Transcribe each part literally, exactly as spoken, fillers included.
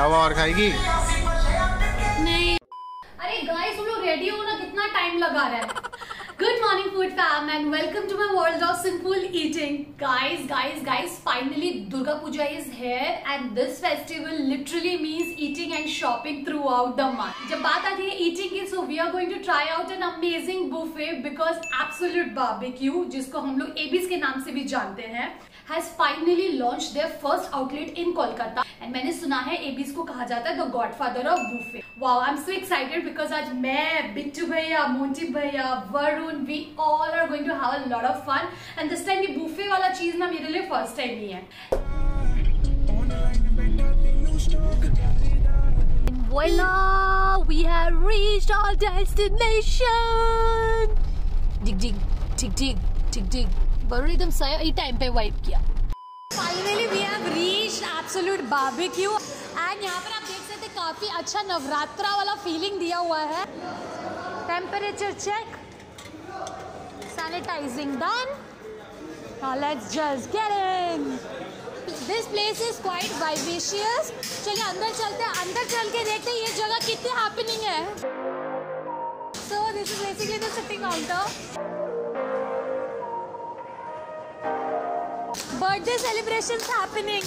क्या हुआ, और खाएगी? नहीं। अरे गाइस तुम लोग रेडी हो ना, कितना टाइम लगा रहा है। Good morning food fam and welcome to my world of simple eating. Guys, guys, guys, finally Durga Puja is here and this festival literally means eating and shopping throughout the month. जब बात आती है eating की, so we are going to try out an amazing buffet because Absolute Barbecue, जिसको हम लोग Abies के नाम से भी जानते हैं, has finally launched their first outlet in Kolkata and मैंने सुना है एबीज को कहा जाता है the godfather of buffet. Wow, I'm so excited because आज मैं, बिट्टू भैया, मोंटी भैया, Varun, we all are going to have a lot of fun and this time ये buffet वाला चीज ना मेरे लिए first time ही है. Voila, we have reached our destination. Dig dig, dig dig, dig dig. Varun एकदम सही टाइम पे वाइप किया. Finally we have reached Absolute Barbecue and यहाँ पर आप देख सकते हैं काफी अच्छा नवरात्रा वाला फीलिंग दिया हुआ है. Temperature check, sanitizing done. Now let's just get in. This place is quite vivacious. चलिए अंदर चलते हैं, अंदर चल के देखते हैं ये जगह कितनी हैपनिंग है. So this is basically the sitting counter. Birthday celebrations happening.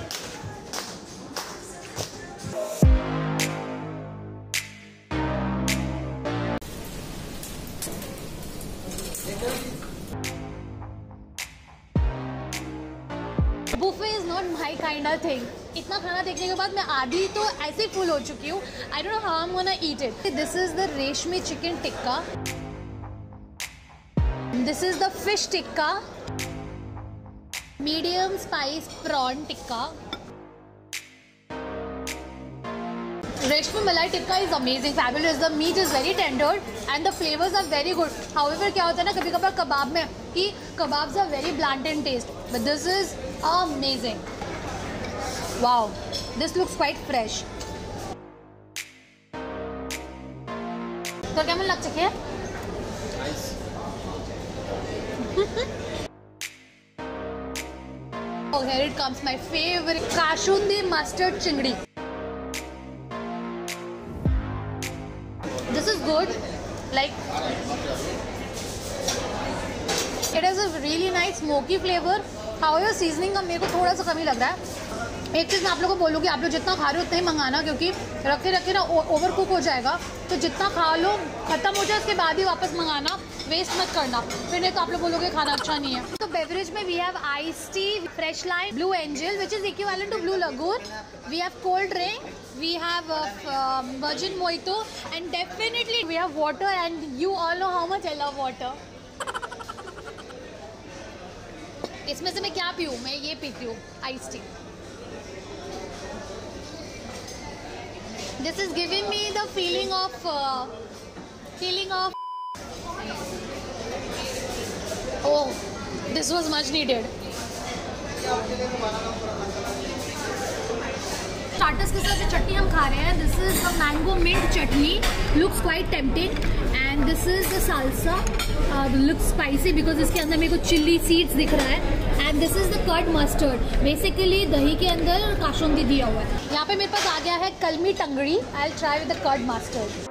Buffet is not my kind of thing. इतना खाना देखने के बाद मैं आधी तो ऐसे फुल हो चुकी हूँ. I don't know how I am gonna eat it. This is the reshmi chicken tikka. This is the fish tikka. Medium spice prawn tikka. Reshmi malai tikka is amazing, fabulous. The meat is very tender and the flavors are very good. However, क्या होता है ना कभी कभार कबाब में कि kebabs are very bland in taste, but this is amazing. Wow, this looks quite fresh. तो क्या मन लग चुके हैं? Oh, here it comes, my favorite Kashundi mustard chingdi. This is good. Like, it has a really nice smoky flavor. However, seasoning का मेरे को थोड़ा सा कमी लग रहा है. एक चीज़ मैं आप लोगों को बोलूँगी, आप लोग जितना खा रहे हो उतना ही मंगाना, क्योंकि रखे रखे ना ओवर कुक हो जाएगा. तो जितना खा लो खत्म हो जाए उसके बाद ही वापस मंगाना, वेस्ट मत करना, फिर नहीं तो आप लोग बोलोगे खाना अच्छा नहीं है. तो बेवरेज में we have ice tea, fresh lime, blue angel which is equivalent to blue lagoon. We have cold drink, we have virgin mojito and definitely we have water and you all know how much I love water. इसमें से मैं क्या पीऊँ? मैं ये पीती हूँ ice tea. This is giving me the feeling of uh, feeling of oh, this was much needed. Starters के साथ जो चटनी हम खा रहे हैं, this is the mango mint chutney. Looks quite tempting and this is the salsa. Looks spicy because इसके अंदर मेरे को चिल्ली सीड्स दिख रहा है. And this is the curd mustard. Basically दही के अंदर काशुंदी दिया हुआ है. यहाँ पे मेरे पास आ गया है kalmi tangdi. I will try with the curd mustard.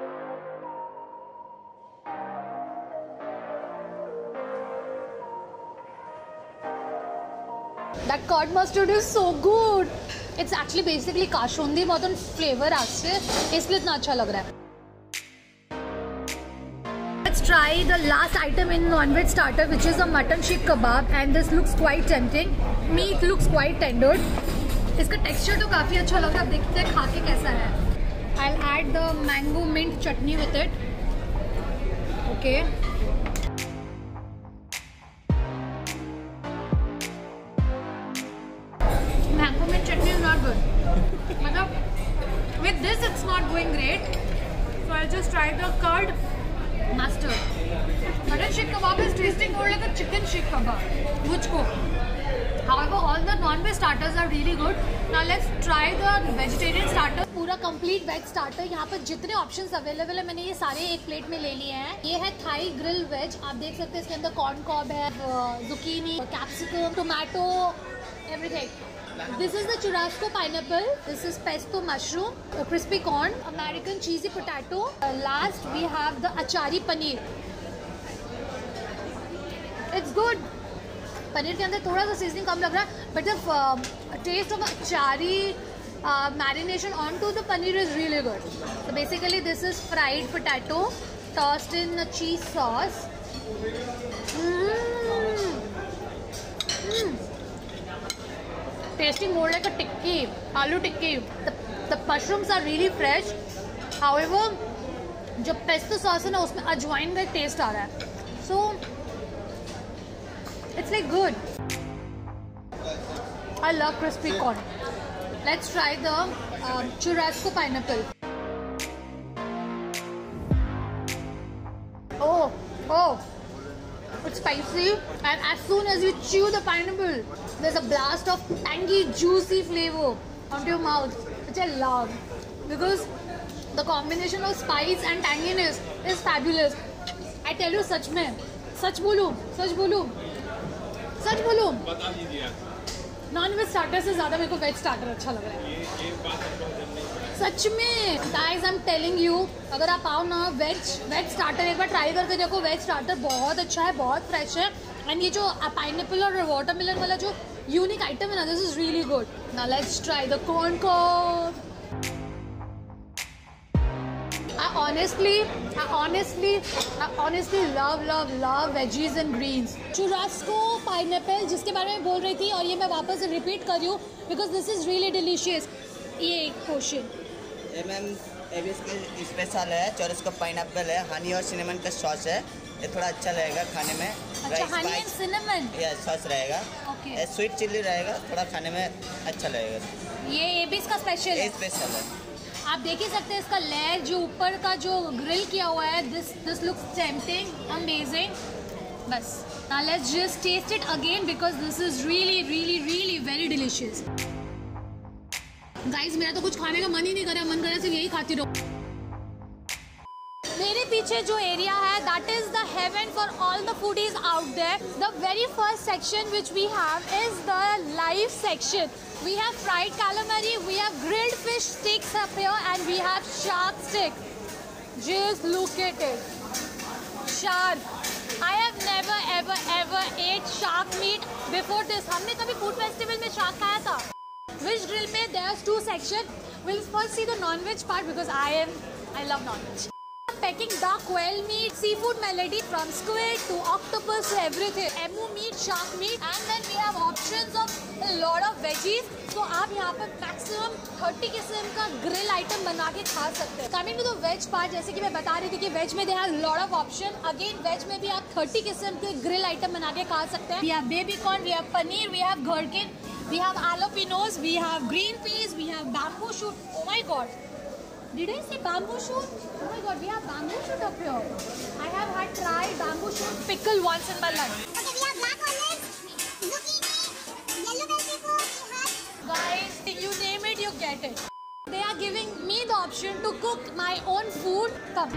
That curd mustard is so good. It's actually basically kasundi mutton flavour आसे, इसलिए इतना अच्छा लग रहा है. Let's try the last item in non-veg starter, which is a mutton sheikh kebab, and this looks quite tempting. Meat looks quite tender. इसका texture तो काफी अच्छा लग रहा है. अब देखते हैं खा के कैसा है. I'll add the mango mint chutney with it. Okay. Mango mint chutney is not good. मतलब with this it's not going great. So I'll just try the curd mustard. Mutton sheikh kebab is tasting more like a chicken sheikh kebab. मुझको. However, all the non-veg starters are really good. Now let's try the vegetarian starter. पूरा complete veg starter. यहाँ पर जितने options available है मैंने ये सारे एक प्लेट में ले लिए हैं. ये है थाई ग्रिल वेज. आप देख सकते हैं इसके अंदर कॉर्न कॉब है, zucchini, capsicum, tomato, everything. This is the churrasco pineapple. This is pesto mushroom, uh, crispy corn, American cheesy potato. Uh, last we have the achari paneer. It's good. Paneer के अंदर थोड़ा सा सीजनिंग कम लग रहा है, but the taste of achari uh, marination onto the paneer is really good. So basically this is fried potato tossed in a cheese sauce. Mm. Mm. Tasting more like a tikki, aloo tikki. The, the mushrooms are really fresh. However, जो pesto sauce है ना उसमें अजवाइन का taste आ रहा है. So it's like good. I love crispy corn. Let's try the um, churrasco pineapple. Oh, oh, it's spicy, and as soon as you chew the pineapple, there's a blast of tangy, juicy flavor onto your mouth, which I love because the combination of spice and tanginess is fabulous. I tell you, सच में, सच बोलूं, सच बोलूं, सच बोलूं, non veg starter से ज़्यादा मेरे को veg starter अच्छा लग रहा है. सच में guys, I am telling you, अगर आप आओ ना वेज वेज स्टार्टर एक बार ट्राई करके देखो. वेज स्टार्टर बहुत अच्छा है, बहुत फ्रेश है. एंड ये जो पाइनएप्पल और वाटरमेलन वाला जो यूनिक आइटम है ना, this is really good. Now let's try the corn cob. I honestly, I honestly, I honestly love, love, love veggies and greens. Churrasco pineapple, जिसके बारे में बोल रही थी, और ये मैं वापस रिपीट कर रही हूँ because this is really delicious. ये एक पोर्शन. ये मैम एबिस का स्पेशल है, चुरास्को पाइनएप्पल है, हनी और सिनेमन का सॉस है. ये थोड़ा अच्छा रहेगा खाने में. अच्छा, हनी एंड सिनेमन. ये सॉस रहेगा. ओके. ये स्वीट चिल्ली रहेगा, थोड़ा खाने में अच्छा लगेगा. ये एबिस का स्पेशल है. ये स्पेशल है. आप देख ही सकते हैं इसका लेयर जो ऊपर का जो ग्रिल किया हुआ है. This this looks tempting, amazing. बस now let's just taste it again because this is really really really very delicious. Guys, मेरा तो कुछ खाने का मन ही नहीं कर रहा, मन कर रहा है सिर्फ यही खाती रहूं. मेरे पीछे जो एरिया है, that is the heaven for all the foodies out there. The very first section which we have is the live section. We have fried calamari, we have grilled fish sticks up here, and we have shark stick. Just look at it. Shark. I have never ever ever ate shark meat before this. हमने कभी food festival में shark खाया था. Fish grill में there's two section. We'll first see the non-veg part because I am I love non-veg. Pecking duck, whale meat, seafood melody, from squid to octopus to everything. Emu meat, shark meat, and then we have options of a lot of veggies. So आप यहाँ पर maximum thirty किस्म का grill item बना के खा सकते हैं. Coming to the veg part, जैसे कि मैं बता रही थी कि veg में they have lot of option. Again veg में भी आप thirty किस्म के grill item बना के खा सकते हैं. We have baby corn, we have paneer, we have gherkin, we have jalapenos, we have green peas, we have bamboo shoot. Oh my god. Did I say bamboo shoot? Oh my god, we have bamboo shoot up here. I have had tried bamboo shoot pickle once in my life. Okay, we have black olives, zucchini, yellow bell pepper, we have... Guys, you name it, you get it. They are giving me the option to cook my own food. Come.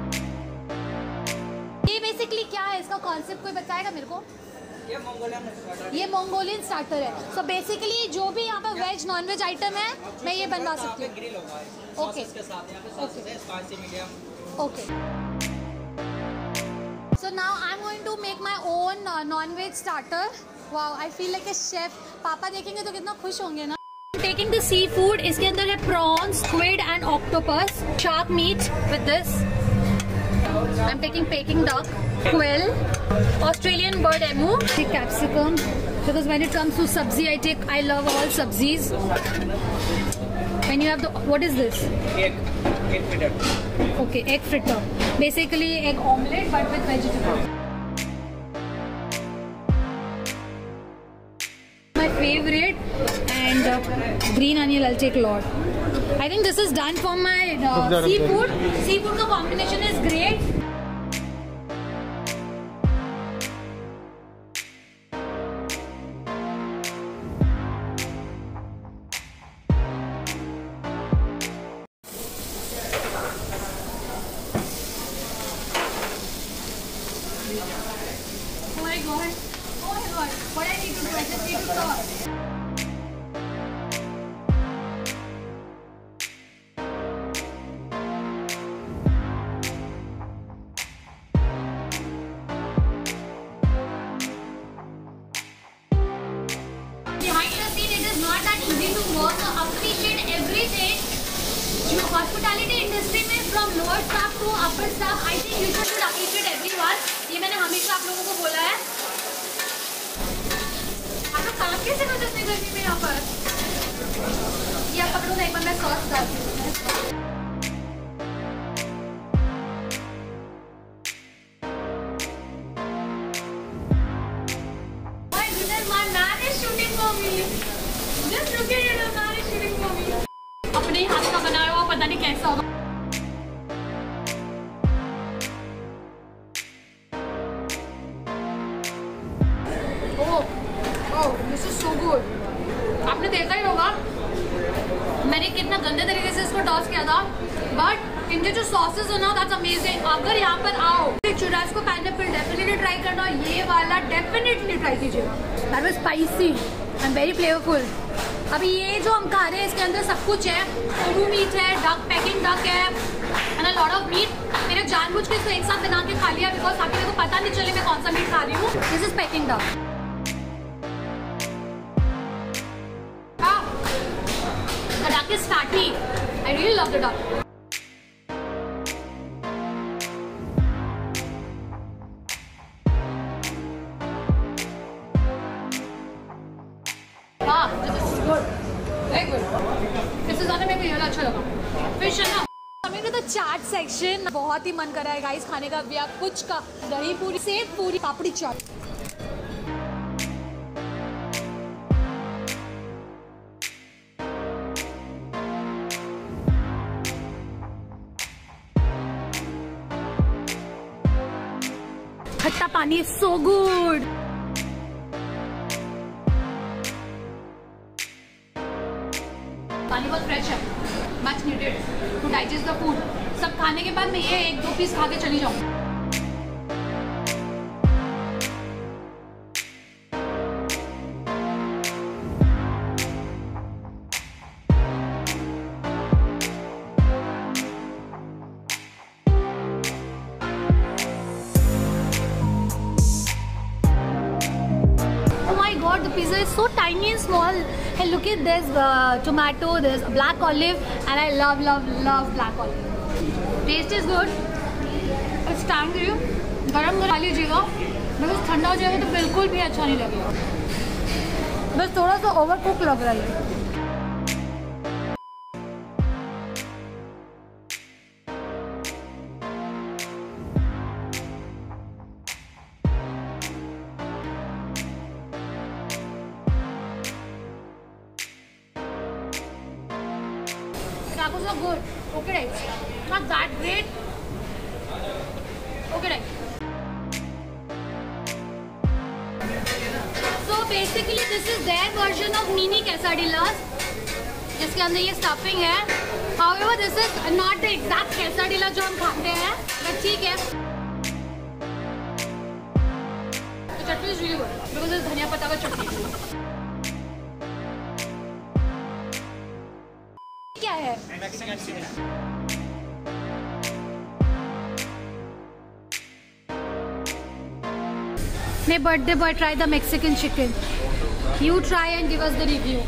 ये basically क्या है, इसका concept कोई बताएगा मेरे को? ये Mongolian starter. ये मंगोलियन स्टार्टर है. So basically जो भी यहाँ पर वेज नॉन वेज आइटम है, मैं ये बनवा सकती हूँ. ग्रिल होगा. ओके. इसके साथ यहाँ पे सॉस है, spicy medium. Okay. So now I'm going to make my own uh, non-veg starter. Wow, I feel like a chef. पापा देखेंगे तो कितना खुश होंगे ना. Taking the seafood. इसके अंदर है prawns, squid and octopus. Shark meat with this. I'm taking Peking duck, quail, Australian bird emu, capsicum. Because when it comes to sabzi, I take. I love all sabzis. When you have the, what is this? Egg, egg fritter. Okay, egg fritter. Basically egg omelette but with vegetable. My favorite, and uh, green onion I'll take a lot. I think this is done for my uh, seafood. Seafood का combination is great. Oh my god. Oh my god. What I need to do, I just need to talk. ready to work. So appreciate everything. जो hospitality industry में from lower staff to upper staff, I think you should appreciate everyone. ये मैंने हमेशा आप लोगों को बोला है. आप लोग काम कैसे करते हैं इतनी गर्मी में यहाँ पर? ये आप पकड़ो ना, एक बार मैं सॉस डालती हूँ. अपने हाथ का बनाया हुआ पता नहीं कैसा होगा. Oh oh this is so good. आपने देखा ही होगा मैंने कितना गंदे तरीके से इसको टॉस किया था, बट इनके जो सॉसेस है ना दैट्स अमेजिंग. अगर यहाँ पर आओ चुरास्को पाइनएप्पल डेफिनेटली ट्राई करना. ये वाला डेफिनेटली ट्राई कीजिएगा. That was spicy and very flavourful. अभी ये जो हम खा रहे हैं इसके अंदर सब कुछ है. कोरू मीट है, डक पैकिंग डक है and a lot of meat. मैंने जानबूझ के इसको एक साथ बना के खा लिया बिकॉज ताकि मेरे को पता नहीं चले मैं कौन सा मीट खा रही हूँ. This is Peking duck. The duck is fatty. I really love the duck. हाँ, this is good, very good. इससे ज़्यादा मेरे को ये अच्छा लगा. फिश है ना. हमें तो चाट सेक्शन बहुत ही मन कर रहा है गाइस खाने का. भी आप कुछ का दही पूरी, सेव पूरी, पापड़ी चाट. खट्टा पानी is so good. पानी बहुत फ्रेश है. Much needed to digest the food. सब खाने के बाद मैं ये एक दो पीस खा के चली जाऊँ. The pizza is so tiny and small. Hey, look at this uh, tomato, there's black olive, and I love, love, love black olive. Taste is good. It's time to you. गरम गरम खा लीजिएगा. Because ठंडा हो जाएगा तो बिल्कुल भी अच्छा नहीं लगेगा. बस थोड़ा सा ओवर कुक लग रहा है. Tacos are good. Okay, right. Not that great. Okay, right. So basically, this is their version of mini quesadillas. जिसके अंदर ये stuffing है. However, this is not the exact quesadilla जो हम खाते हैं. But ठीक है. The chutney is really good because it's धनिया पत्ता का चटनी. क्या है? Mexican chicken. May birthday boy try the Mexican chicken. You try and give us the review.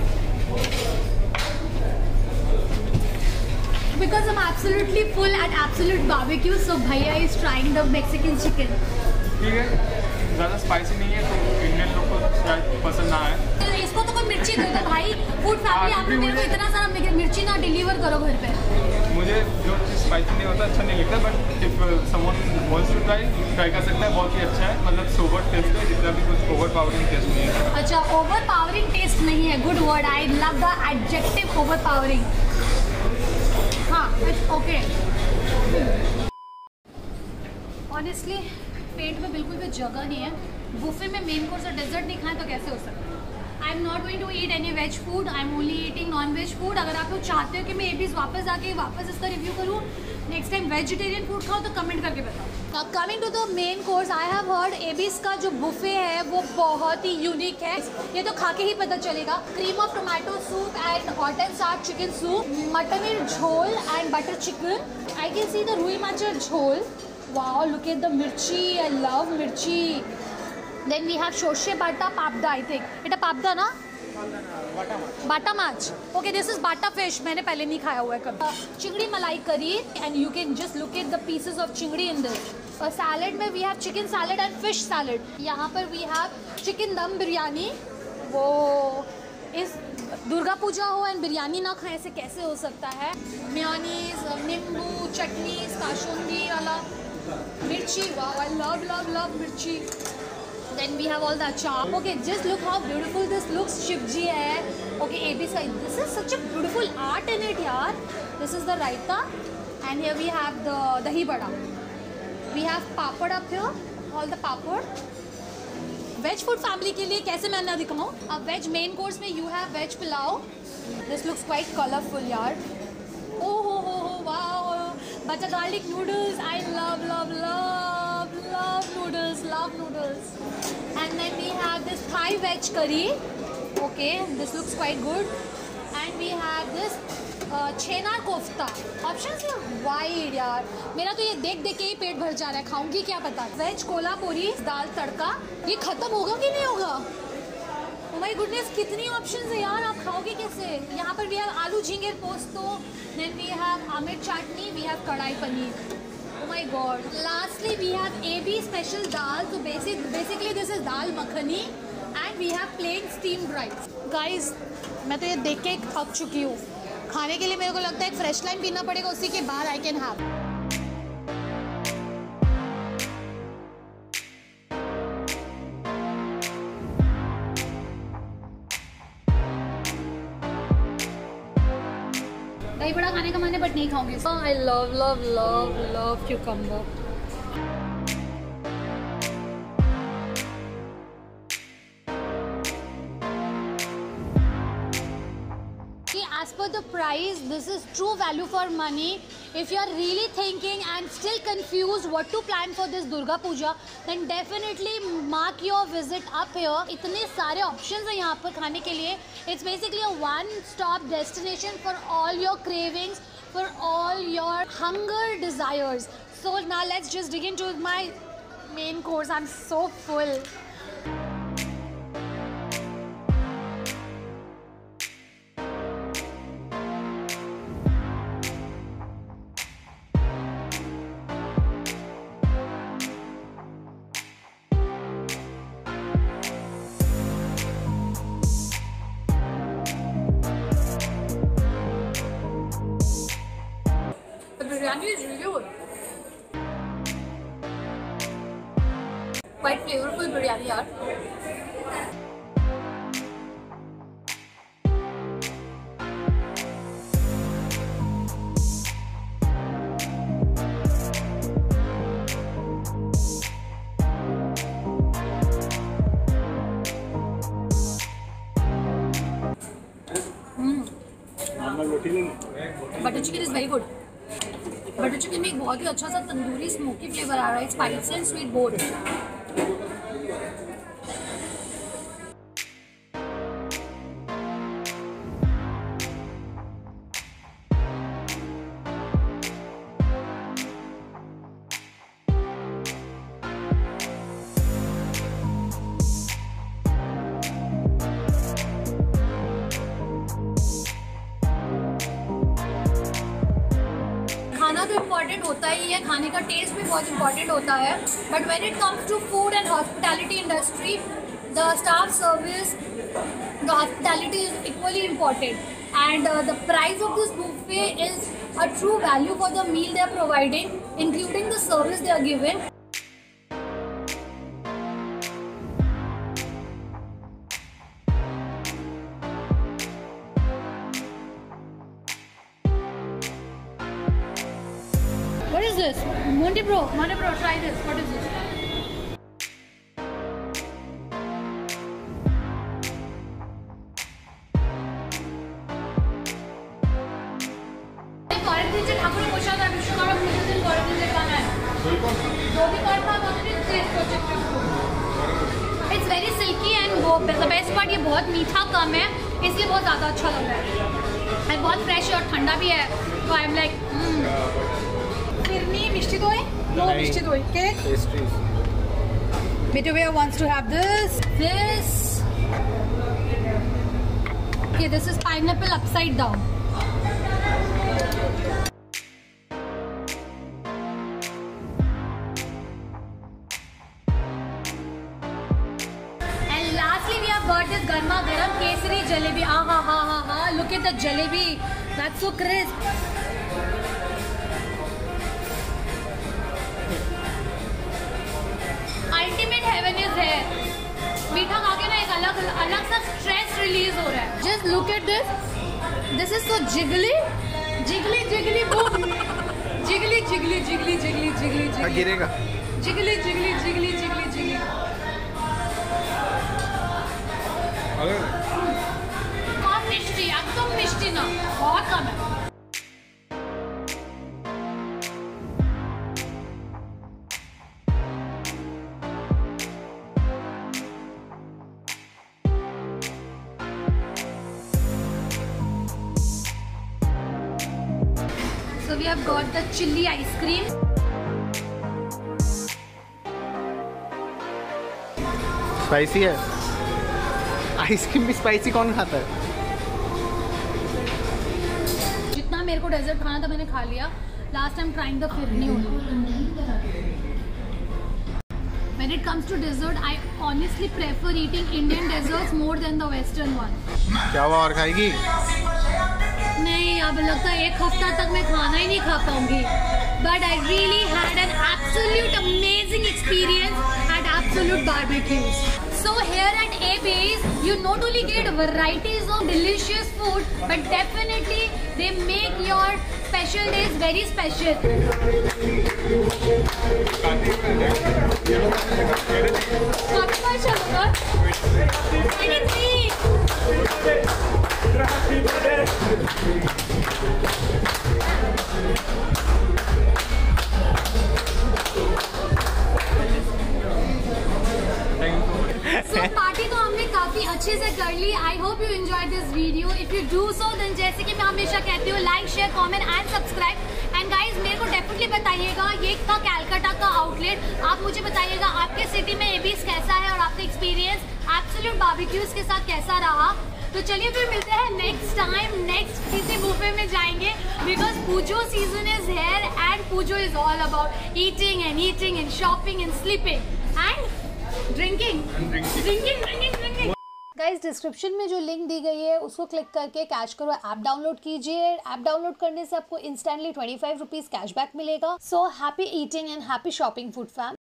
Because I'm absolutely full at Absolute Barbecue, so Bhaiya is trying the Mexican chicken. ठीक है, ज़्यादा spicy नहीं है तो Indian लोग को शायद पसंद ना आए. इसको तो कोई मिर्ची दे दो भाई. फूड फैमिली आपने मेरे को इतना सारा मिर्ची ना डिलीवर करो घर पे. मुझे जो चीज़ स्पाइसी नहीं होता अच्छा नहीं लगता. But if someone wants to try try कर सकता है. बहुत ही अच्छा है. मतलब सोबर टेस्ट है. जितना भी कुछ ओवर पावरिंग टेस्ट नहीं है. अच्छा, ओवर पावरिंग टेस्ट नहीं है. Good word. I love the adjective overpowering. हाँ, ओके. ऑनेस्टली पेट में बिल्कुल भी जगह नहीं है. बुफे में मेन कोर्स और डेजर्ट नहीं खाएं तो कैसे हो सकता है. I am not going to eat any veg food. I am only eating non veg food. अगर आप लोग चाहते हो कि मैं एबीज वापस आके वापस इसका रिव्यू करूँ, नेक्स्ट टाइम वेजिटेरियन फूड खाओ तो कमेंट करके बताओ. Coming to the main course, I have heard AB's का जो बुफे है वो बहुत ही यूनिक है. ये तो खा के ही पता चलेगा. Cream of tomato soup and hot and sour chicken soup, mutton jhol and butter chicken. I can see the rui माचा झोल. Wow, look at the mirchi. I love mirchi. Then we have shoshe bata papda, I think. It's a papda, na? बाटा माछ. Okay, this is Bata fish. मैंने पहले नहीं खाया हुआ है कभी. चिंगड़ी मलाई करी and you can just look at the pieces of chingri in this. और सैलेड में we have chicken salad and fish salad. यहाँ पर we have chicken दम बिरयानी. वो इस दुर्गा पूजा हो एंड बिरयानी ना खाए ऐसे कैसे हो सकता है. मेयोनीज, नींबू, चटनी, काशुंदी वाला, मिर्ची. वाह, I love love love मिर्ची. Then we have all the achar. Okay, just look how beautiful this looks. Shivji hai. Okay, A B side. This is such a beautiful art in it, yaar. This is the raita, and here we have the dahi bada. We have papad up here. All the papad. Veg food family के लिए कैसे मैं ना दिखाऊँ? अब veg main course में you have veg pulao. This looks quite colorful, yaar. Oh ho ho ho! Wow! Butter garlic noodles. I love love love love noodles. Love noodles. And then we have this Thai veg curry. Okay, this looks quite good. And we have this uh, chena kofta. Options are wide यार. मेरा तो ये देख देख के ही पेट भर जा रहा है. खाऊंगी क्या पता. Veg कोल्हापुरी दाल तड़का. ये खत्म होगा कि नहीं होगा? Oh my goodness, कितनी options है यार. आप खाओगे कैसे? यहाँ पर we have आलू झींगे पोस्तो. Then we have Aamir chutney. We have कढ़ाई paneer. Oh my god. Lastly, we have A B special dal. So basic, basically this is dal makhani, and we have plain steamed rice. Guys, मैं तो ये देख के थक चुकी हूँ. खाने के लिए मेरे को लगता है एक फ्रेश लाइन पीना पड़ेगा. उसी के बाद I can have. दही बड़ा खाने का मन है बट नहीं खाऊंगी. So I love love love love cucumber. As per the price, this is true value for money. If you are really thinking and still confused what to plan for this Durga Puja, then definitely mark your visit up here. इतने सारे options हैं यहाँ पर खाने के लिए. It's basically a one-stop destination for all your cravings, for all your hunger desires. So now let's just dig into my main course. I'm so full. Biryani is really good. Quite flavorful biryani, yaar. Butter chicken is very good. Butter chicken में एक बहुत ही अच्छा सा tandoori smoky flavour आ रहा है. Spicy and sweet both. खाना तो इम्पॉर्टेंट होता ही है. खाने का टेस्ट भी बहुत इम्पॉर्टेंट होता है. But when it comes to food and hospitality industry, the staff service, the hospitality is equally important. And the price of this buffet is a true value for the meal they are providing, including the service they are giving. What is this? Monty Bro, Monty Bro, try this. What is this? Quarantine से ठाकुर पोषा था विश्वकर्मा पूजा दिन quarantine से खाना है. जो भी करता है उसने टेस्ट कर सकते हो. It's very silky and वो the best part ये बहुत मीठा कम है इसलिए बहुत ज़्यादा अच्छा लग रहा है. और बहुत फ्रेश और ठंडा भी है. तो I'm like फिरनी मिष्टी दोई? No मिष्टी दोई. Cake? Pastries. Bitterware wants to have this. This. देखिए, this is pineapple upside down. And lastly we have got this garma garam kesari jalebi. आ हा हा हा हा, look at the jalebi, that's so crisp. Ultimate heaven is here. मीठा खा के ना एक अलग अलग सा स्ट्रेस रिलीज हो रहा है। Just look at this, this is so jiggly jiggly jiggly boom, jiggly jiggly jiggly jiggly jiggly jiggly गिरेगा, जिगली जिगली जिगली जिगली जिगली। कम मिष्टी, एकदम मिष्टी ना, बहुत कम है। So we have got the chili ice cream. Spicy है। Ice cream भी spicy कौन खाता है? जितना मेरे को डेजर्ट खाना था मैंने खा लिया। Last time trying the phirni only. When it comes to dessert, I honestly prefer eating Indian desserts more than the Western one. क्या हुआ, और खाएगी? नहीं, अब लगता है एक हफ्ता तक मैं खाना ही नहीं खा पाऊंगी। But I really had an absolute amazing experience at Absolute Barbecues. So here at Abe's, you not only get varieties of delicious food, but definitely they make your special days very special. काफी बार चलूंगा। So party तो हमने काफी अच्छे से कर ली। I hope you enjoy this video. If you do so then जैसे कि मैं हमेशा कहती हूँ, like share comment and subscribe. And guys मेरे को डेफिनेटली बताइएगा, ये था कैलकाटा का आउटलेट। आप मुझे बताइएगा आपके सिटी में एबीज कैसा है और आपका एक्सपीरियंस एब्सोल्यूट बारबेक्यूज के साथ कैसा रहा। तो चलिए फिर मिलते हैं नेक्स्ट टाइम, नेक्स्ट किसी बुफे में जाएंगे, because Pujo season is here and Pujo is all about eating and eating and shopping and sleeping and drinking drinking drinking drinking. Guys description में जो लिंक दी गई है उसको क्लिक करके कैश करो ऐप डाउनलोड कीजिए। ऐप डाउनलोड करने से आपको instantly twenty five rupees cashback मिलेगा। So happy eating and happy shopping food fam.